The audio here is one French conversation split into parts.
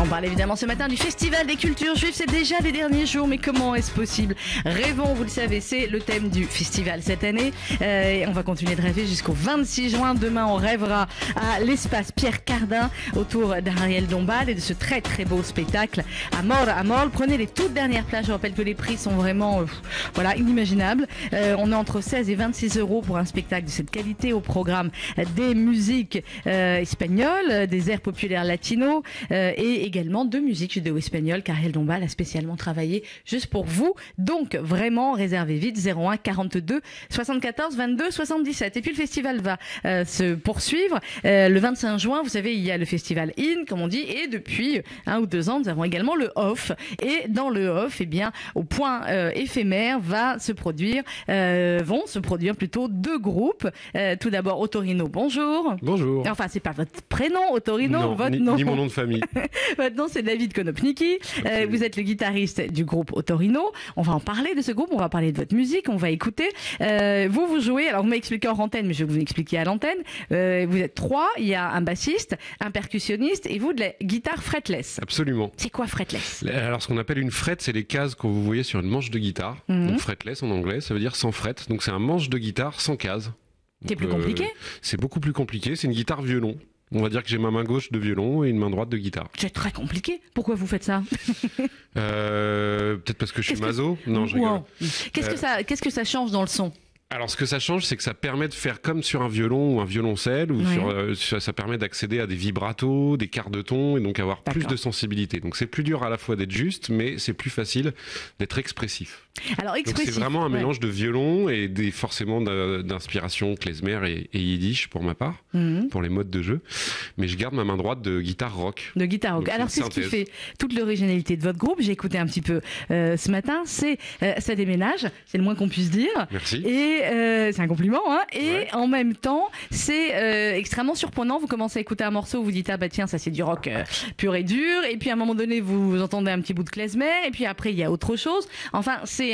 On parle évidemment ce matin du Festival des cultures juives. C'est déjà les derniers jours, mais comment est-ce possible? Rêvons, vous le savez, c'est le thème du festival cette année. Et on va continuer de rêver jusqu'au 26 juin. Demain, on rêvera à l'espace Pierre Cardin autour d'Ariel Dombal et de ce très très beau spectacle Amor Amor. Prenez les toutes dernières places. Je rappelle que les prix sont vraiment inimaginables. On est entre 16 et 26 euros pour un spectacle de cette qualité. Au programme des musiques espagnoles, des airs populaires latinos et également de musique judéo-espagnole qu'Ariel Dombal a spécialement travaillé juste pour vous. Donc vraiment, réservez vite 01 42 74 22 77. Et puis le festival va se poursuivre le 25 juin. Vous savez, il y a le festival In, comme on dit, et depuis 1 ou 2 ans, nous avons également le Off. Et dans le Off, eh bien, au point éphémère vont se produire plutôt 2 groupes. Tout d'abord, Otorino, bonjour. Bonjour. Enfin, c'est pas votre prénom, Otorino, non, votre nom. Ni mon nom de famille. Votre nom, c'est David Konopnicki. Vous êtes le guitariste du groupe Otorino. On va en parler de ce groupe, on va parler de votre musique, on va écouter. Vous jouez, alors vous m'avez expliqué en antenne, mais je vais vous expliquer à l'antenne. Vous êtes 3, il y a un bassiste, un percussionniste et vous de la guitare fretless. Absolument. C'est quoi fretless? Alors, ce qu'on appelle une fret, c'est les cases que vous voyez sur une manche de guitare. Donc, fretless en anglais, ça veut dire sans fret. Donc, c'est un manche de guitare sans cases. C'est plus compliqué? C'est beaucoup plus compliqué. C'est une guitare violon. On va dire que j'ai ma main gauche de violon et une main droite de guitare. C'est très compliqué. Pourquoi vous faites ça? Peut-être parce que je suis maso. Non, je rigole. Wow. Qu'est-ce que ça change dans le son? Alors, ce que ça change, c'est que ça permet de faire comme sur un violon ou un violoncelle, ou ça permet d'accéder à des vibratos, des quarts de ton, et donc avoir plus de sensibilité. Donc, c'est plus dur à la fois d'être juste, mais c'est plus facile d'être expressif. Alors, expressif. Donc, c'est vraiment un mélange de violon et forcément d'inspiration klezmer et yiddish pour ma part, pour les modes de jeu. Mais je garde ma main droite de guitare rock. De guitare rock. Alors, c'est ce qui fait toute l'originalité de votre groupe. J'ai écouté un petit peu ce matin. Ça déménage, c'est le moins qu'on puisse dire. Merci. Et c'est un compliment, hein. Et en même temps, c'est extrêmement surprenant. Vous commencez à écouter un morceau, vous dites ah bah tiens, ça c'est du rock pur et dur. Et puis à un moment donné, vous entendez un petit bout de klezmer. Et puis après, il y a autre chose. Enfin, c'est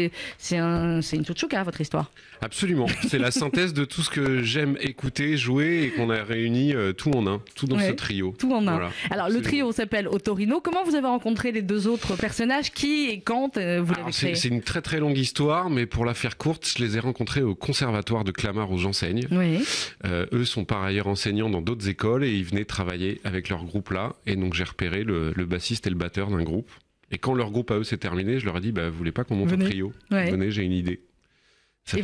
une chouchouka, votre histoire. Absolument. C'est la synthèse de tout ce que j'aime écouter, jouer et qu'on a réuni tout en un, tout dans ce trio. Tout en un. Voilà. Alors le trio s'appelle Otorino. Comment vous avez rencontré les 2 autres personnages? Qui et quand vous l'avez créé? C'est une très très longue histoire, mais pour la faire courte, je les ai rencontrés au conservatoire de Clamart où j'enseigne. Oui. Eux sont par ailleurs enseignants dans d'autres écoles et ils venaient travailler avec leur groupe là. Et donc j'ai repéré le bassiste et le batteur d'un groupe. Et quand leur groupe à eux s'est terminé, je leur ai dit vous voulez pas qu'on monte un trio? Venez, j'ai une idée. Et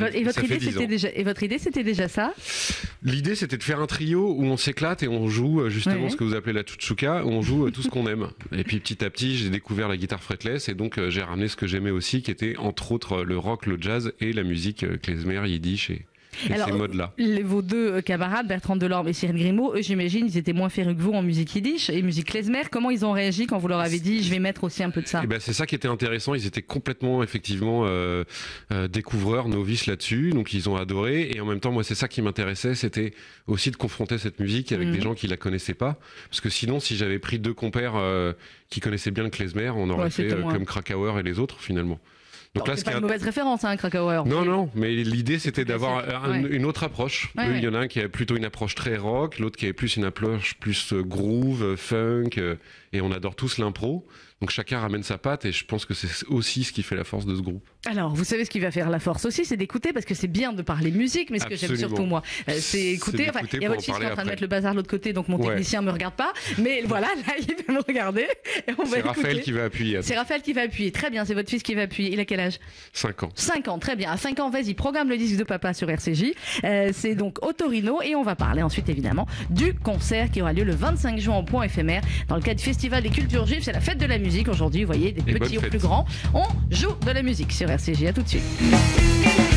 votre idée, c'était déjà ça? L'idée, c'était de faire un trio où on s'éclate et on joue justement ce que vous appelez la chouchouka, où on joue tout ce qu'on aime. Et puis petit à petit, j'ai découvert la guitare fretless et donc j'ai ramené ce que j'aimais aussi, qui était entre autres le rock, le jazz et la musique klezmer, yiddish et ces modes-là. Vos 2 camarades, Bertrand Delorme et Cyril Grimaud, eux, j'imagine, ils étaient moins férus que vous en musique yiddish et musique klezmer. Comment ils ont réagi quand vous leur avez dit je vais mettre aussi un peu de ça? C'est ça qui était intéressant. Ils étaient complètement, effectivement, découvreurs, novices là-dessus. Donc ils ont adoré. Et en même temps, moi, c'est ça qui m'intéressait. C'était aussi de confronter cette musique avec des gens qui la connaissaient pas. Parce que sinon, si j'avais pris 2 compères qui connaissaient bien le klezmer, on aurait fait comme Krakauer et les autres, finalement. Donc là, c'est pas une mauvaise référence, hein, Krakauer. Non, mais l'idée c'était d'avoir une autre approche. Il y en a un qui avait plutôt une approche très rock, l'autre qui avait plus une approche plus groove, funk, et on adore tous l'impro. Donc chacun ramène sa patte et je pense que c'est aussi ce qui fait la force de ce groupe. Alors, vous savez ce qui va faire la force aussi, c'est d'écouter, parce que c'est bien de parler musique, mais ce que j'aime surtout moi, c'est écouter. Enfin, il y a votre fils qui est en train de mettre le bazar de l'autre côté, donc mon technicien me regarde pas. Mais voilà, là, il va me regarder. C'est Raphaël qui va appuyer. C'est Raphaël qui va appuyer. Très bien, c'est votre fils qui va appuyer. Il a quel âge? 5 ans. 5 ans, très bien. À 5 ans, vas-y, programme le disque de papa sur RCJ. C'est donc Otorino et on va parler ensuite évidemment du concert qui aura lieu le 25 juin au point éphémère dans le cadre du Festival des cultures juives. C'est la fête de la musique aujourd'hui, vous voyez, des petits aux plus grands. On joue de la musique sur RCJ. À tout de suite.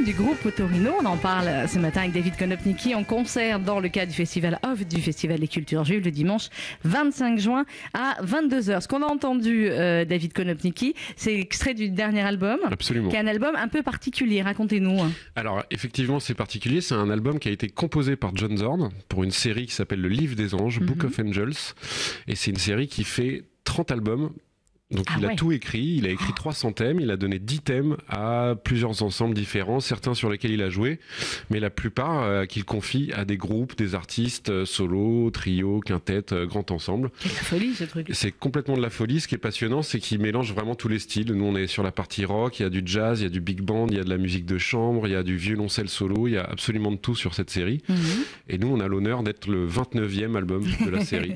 du groupe Otorino. On en parle ce matin avec David Konopnicki en concert dans le cadre du Festival Off du Festival des Cultures Juives le dimanche 25 juin à 22h. Ce qu'on a entendu, David Konopnicki, c'est extrait du dernier album. Absolument. Qui est un album un peu particulier. Racontez-nous. Alors, effectivement, c'est particulier. C'est un album qui a été composé par John Zorn pour une série qui s'appelle Le Livre des Anges, Book of Angels. Et c'est une série qui fait 30 albums. Donc il a tout écrit, il a écrit 300 thèmes, il a donné 10 thèmes à plusieurs ensembles différents, certains sur lesquels il a joué, mais la plupart qu'il confie à des groupes, des artistes, solo, trio, quintette, grand ensemble. C'est de la folie ce truc. C'est complètement de la folie, ce qui est passionnant c'est qu'il mélange vraiment tous les styles. Nous on est sur la partie rock, il y a du jazz, il y a du big band, il y a de la musique de chambre, il y a du violoncelle solo, il y a absolument de tout sur cette série. Et nous on a l'honneur d'être le 29e album de la série.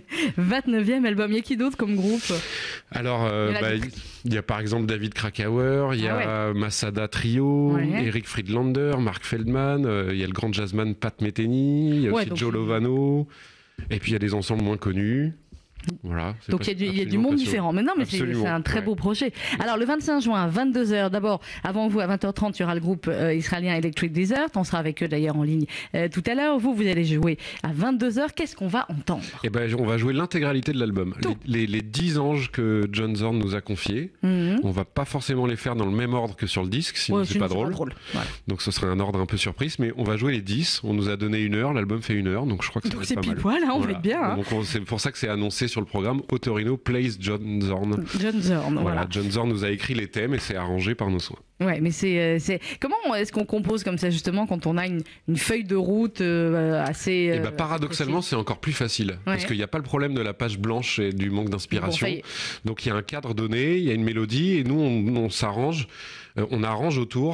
29e album, il y a qui d'autre comme groupe? Alors, il y a par exemple David Krakauer, il y a Masada Trio, Eric Friedlander, Mark Feldman, il y a le grand jazzman Pat Metheny, il y a aussi Joe Lovano, et puis il y a des ensembles moins connus. Voilà, donc il y a du monde différent. Mais non, mais c'est un très beau projet. Alors le 25 juin à 22h, d'abord, avant vous à 20h30, il y aura le groupe israélien Electric Desert. On sera avec eux d'ailleurs en ligne tout à l'heure. Vous allez jouer à 22h. Qu'est-ce qu'on va entendre? Eh ben, on va jouer l'intégralité de l'album. Les 10 anges que John Zorn nous a confiés. On va pas forcément les faire dans le même ordre que sur le disque, sinon c'est pas drôle. Voilà. Donc ce serait un ordre un peu surprise, mais on va jouer les 10. On nous a donné 1 heure, l'album fait 1 heure, donc je crois que ça va être pas mal. Donc c'est pile poil, on va être bien. Hein. Donc c'est pour ça que c'est annoncé sur le programme Otorino Plays John Zorn. John Zorn, voilà. John Zorn nous a écrit les thèmes et c'est arrangé par nos soins. Ouais, mais comment est-ce qu'on compose comme ça justement quand on a une feuille de route assez. Paradoxalement, c'est encore plus facile parce qu'il n'y a pas le problème de la page blanche et du manque d'inspiration. Donc il y a un cadre donné, il y a une mélodie et nous on s'arrange, on arrange autour.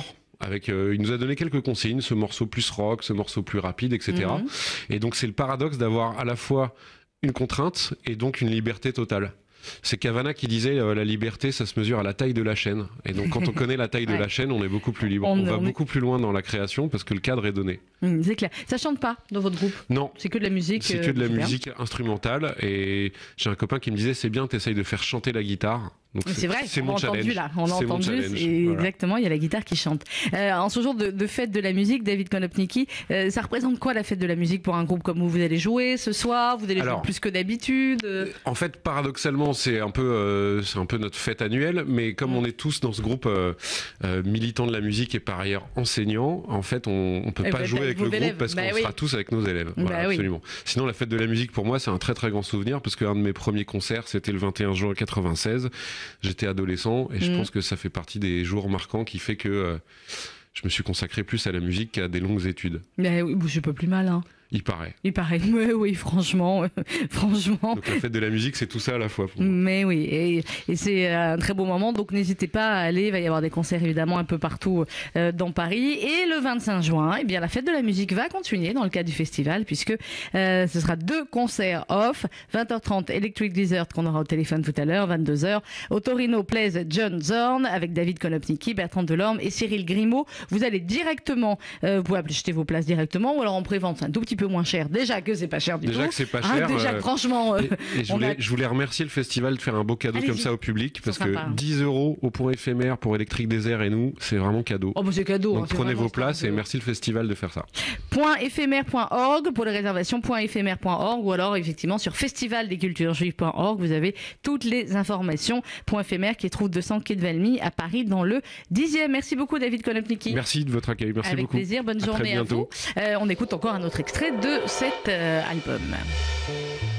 Il nous a donné quelques consignes, ce morceau plus rock, ce morceau plus rapide, etc. Et donc c'est le paradoxe d'avoir à la fois une contrainte et donc une liberté totale. C'est Cavana qui disait la liberté, ça se mesure à la taille de la chaîne. Et donc quand on connaît la taille de la chaîne, on est beaucoup plus libre. On va beaucoup plus loin dans la création parce que le cadre est donné. C'est clair. Ça chante pas dans votre groupe? Non. C'est que de la musique. C'est que de la musique instrumentale. Et j'ai un copain qui me disait c'est bien, t'essayes de faire chanter la guitare. C'est vrai, c'est on a entendu là, voilà. Exactement, il y a la guitare qui chante. En ce jour de fête de la musique, David Konopnicki, ça représente quoi la fête de la musique pour un groupe comme vous? Vous allez jouer ce soir, vous allez jouer plus que d'habitude? En fait, paradoxalement, c'est un peu notre fête annuelle, mais comme on est tous dans ce groupe militant de la musique et par ailleurs enseignant, en fait, on peut pas jouer avec le groupe parce qu'on sera tous avec nos élèves. Voilà, absolument. Sinon, la fête de la musique pour moi, c'est un très très grand souvenir parce qu'un de mes premiers concerts, c'était le 21 juin 96. J'étais adolescent et je pense que ça fait partie des jours marquants qui fait que je me suis consacré plus à la musique qu'à des longues études. Mais oui, c'est pas plus mal, hein. Il paraît. Oui, franchement. Donc la fête de la musique, c'est tout ça à la fois. Pour moi. Mais oui, et c'est un très beau moment, donc n'hésitez pas à aller. Il va y avoir des concerts évidemment un peu partout dans Paris. Et le 25 juin, la fête de la musique va continuer dans le cadre du festival, puisque ce sera 2 concerts off. 20h30, Electric Desert qu'on aura au téléphone tout à l'heure. 22h, Otorino Plays John Zorn avec David Konopnicki, Bertrand Delorme et Cyril Grimaud. Vous allez directement, vous pouvez acheter vos places directement ou alors en prévente, c'est un tout petit peu moins cher. Déjà que c'est pas cher du tout. Déjà que c'est pas cher. Déjà que franchement. Et je voulais remercier le festival de faire un beau cadeau comme ça au public parce que 10 € au point éphémère pour Electric Desert et nous, c'est vraiment cadeau. Oh, bah c'est cadeau. Donc prenez vos places et merci le festival de faire ça. .éphémère.org pour les réservations, .éphémère.org ou alors effectivement sur festivaldesculturesjuives.org vous avez toutes les informations. .éphémère qui trouve 200 quai de Valmy à Paris dans le 10e. Merci beaucoup David Konopnicki. Merci de votre accueil. Merci beaucoup. Avec plaisir. Bonne journée à vous. On écoute encore un autre extrait de cet album.